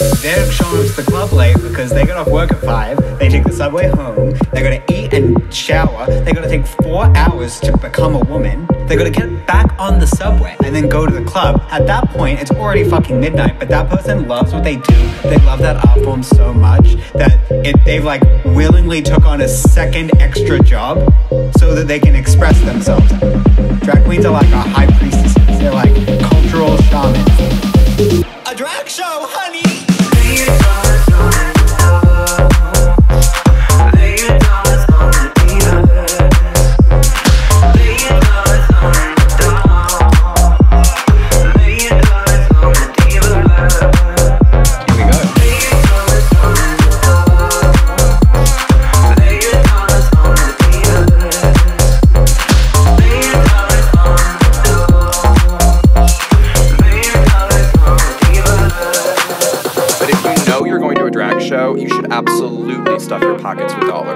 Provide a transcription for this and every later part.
They're showing up to the club late because they get off work at 5, they take the subway home, they gotta eat and shower, they gotta take 4 hours to become a woman, they gotta get back on the subway and then go to the club. At that point, it's already fucking midnight, but that person loves what they do. They love that art form so much that they've like willingly took on a second extra job so that they can express themselves. Drag queens are like our high priestesses. They're like cultural shamans. A drag show, honey! You should absolutely stuff your pockets with dollars.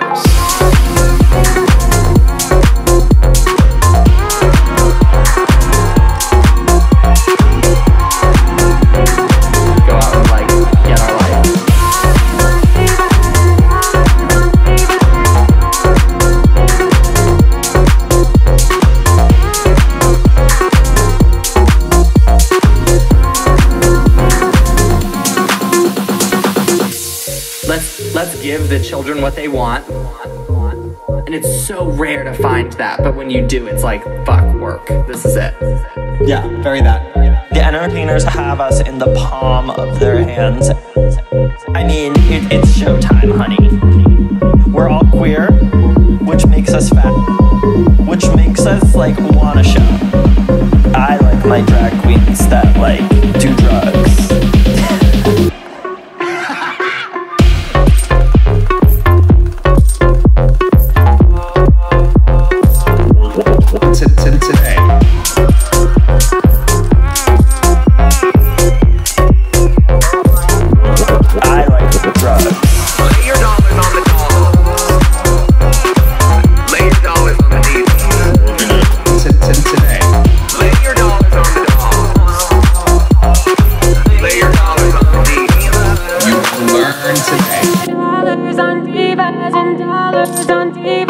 Let's give the children what they want. And it's so rare to find that, but when you do, it's like, fuck, work. This is it. Yeah, very that. The entertainers have us in the palm of their hands. I mean, it's showtime, honey. We're all queer, which makes us fat, which makes us, like, wanna show. I like my drag queens that, like, do drugs. Today. I like the drugs. Lay your dollars on the dolls. Lay your dollars on the deep. Today. Lay your dollars on the dolls. Lay your dollars on the deep. You learn today. Dollars on divas and dollars on divas.